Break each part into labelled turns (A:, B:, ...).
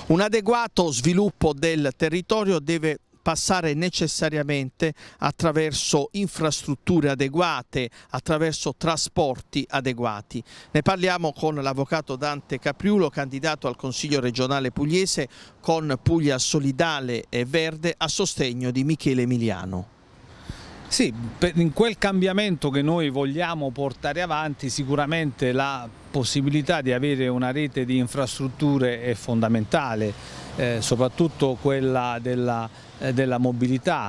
A: Un adeguato sviluppo del territorio deve passare necessariamente attraverso infrastrutture adeguate, attraverso trasporti adeguati. Ne parliamo con l'avvocato Dante Capriulo, candidato al Consiglio regionale pugliese con Puglia Solidale e Verde a sostegno di Michele Emiliano.
B: Sì, in quel cambiamento che noi vogliamo portare avanti sicuramente la possibilità di avere una rete di infrastrutture è fondamentale, soprattutto quella della mobilità.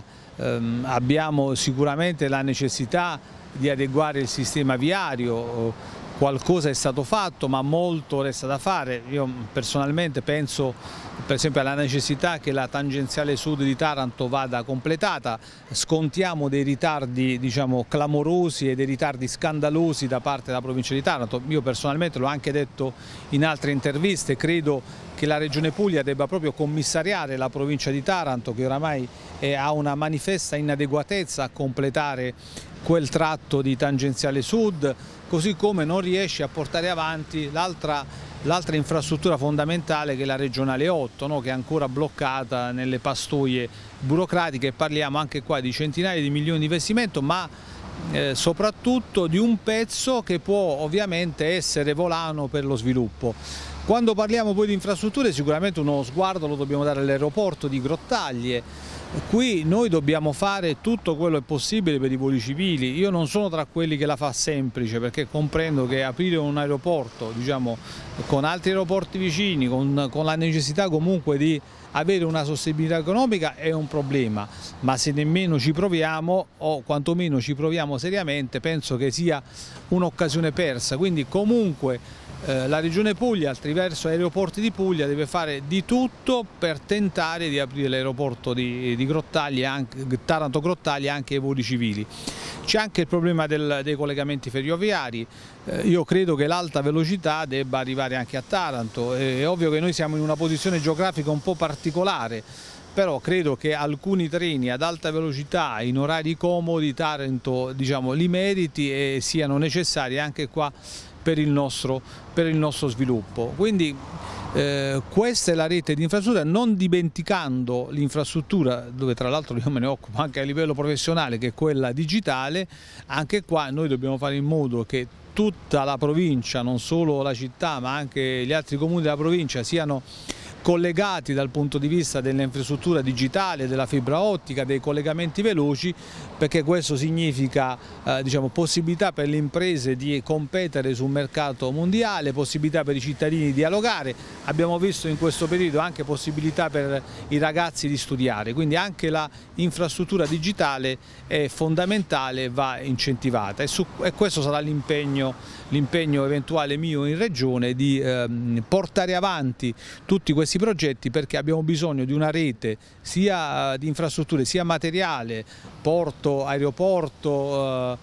B: Abbiamo sicuramente la necessità di adeguare il sistema viario. Qualcosa è stato fatto, ma molto resta da fare. Io personalmente penso per esempio alla necessità che la tangenziale sud di Taranto vada completata. Scontiamo dei ritardi clamorosi e dei ritardi scandalosi da parte della provincia di Taranto. Io personalmente l'ho anche detto in altre interviste, credo che la Regione Puglia debba proprio commissariare la provincia di Taranto, che oramai ha una manifesta inadeguatezza a completare quel tratto di tangenziale sud, così come non riesce a portare avanti l'altra infrastruttura fondamentale che è la regionale 8, no? Che è ancora bloccata nelle pastoie burocratiche. Parliamo anche qua di centinaia di milioni di investimento, ma soprattutto di un pezzo che può ovviamente essere volano per lo sviluppo. Quando parliamo poi di infrastrutture sicuramente uno sguardo lo dobbiamo dare all'aeroporto di Grottaglie. Qui noi dobbiamo fare tutto quello che è possibile per i voli civili. Io non sono tra quelli che la fa semplice, perché comprendo che aprire un aeroporto con altri aeroporti vicini, con la necessità comunque di avere una sostenibilità economica è un problema, ma se nemmeno ci proviamo, o quantomeno ci proviamo seriamente, penso che sia un'occasione persa. Quindi comunque la Regione Puglia attraverso Aeroporti di Puglia deve fare di tutto per tentare di aprire l'aeroporto di Grottaglie, Taranto-Grottaglie, anche ai voli civili. C'è anche il problema dei collegamenti ferroviari. Io credo che l'alta velocità debba arrivare anche a Taranto. È ovvio che noi siamo in una posizione geografica un po' particolare, però credo che alcuni treni ad alta velocità in orari comodi Taranto li meriti e siano necessari anche qua per il nostro sviluppo. Quindi questa è la rete di infrastruttura, non dimenticando l'infrastruttura, dove tra l'altro io me ne occupo anche a livello professionale, che è quella digitale. Anche qua noi dobbiamo fare in modo che tutta la provincia, non solo la città ma anche gli altri comuni della provincia, siano collegati dal punto di vista dell'infrastruttura digitale, della fibra ottica, dei collegamenti veloci, perché questo significa possibilità per le imprese di competere sul mercato mondiale, possibilità per i cittadini di dialogare. Abbiamo visto in questo periodo anche possibilità per i ragazzi di studiare, quindi anche la infrastruttura digitale è fondamentale e va incentivata, e questo sarà l'impegno eventuale mio in Regione, di portare avanti tutti questi progetti, perché abbiamo bisogno di una rete sia di infrastrutture sia materiale, porto, aeroporto,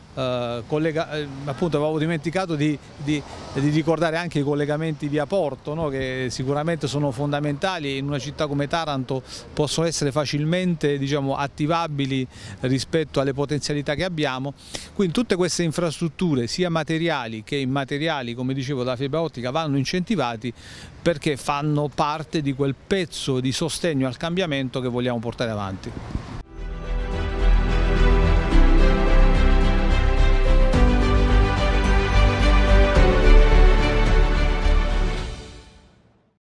B: appunto avevo dimenticato di ricordare anche i collegamenti via porto, no? Che sicuramente sono fondamentali e in una città come Taranto possono essere facilmente attivabili rispetto alle potenzialità che abbiamo. Quindi tutte queste infrastrutture sia materiali che immateriali, come dicevo, della fibra ottica, vanno incentivati, perché fanno parte di quel pezzo di sostegno al cambiamento che vogliamo portare avanti.